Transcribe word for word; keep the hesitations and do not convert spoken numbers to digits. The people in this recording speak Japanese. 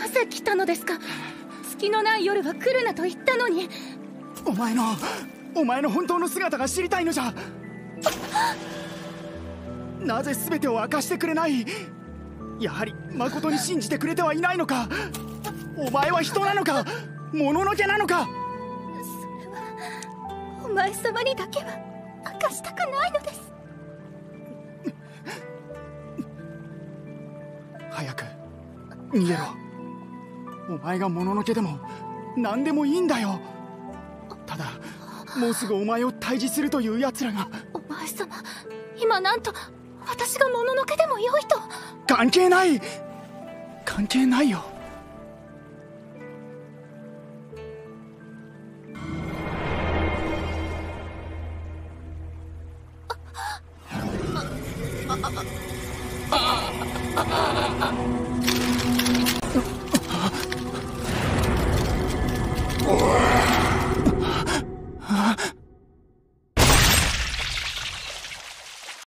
なぜ来たのですか。月のない夜は来るなと言ったのに。 お前のお前の本当の姿が知りたいのじゃ。なぜ全てを明かしてくれない。やはり誠に信じてくれてはいないのか。お前は人なのか、もののけなのか。 それはお前様にだけは明かしたくないのです。 早く逃げろ。お前がもののけでも何でもいいんだよ。ただもうすぐお前を退治するという奴らが。 お前様、今なんと私がもののけでも良いと。 関係ない、関係ないよ。 ああああ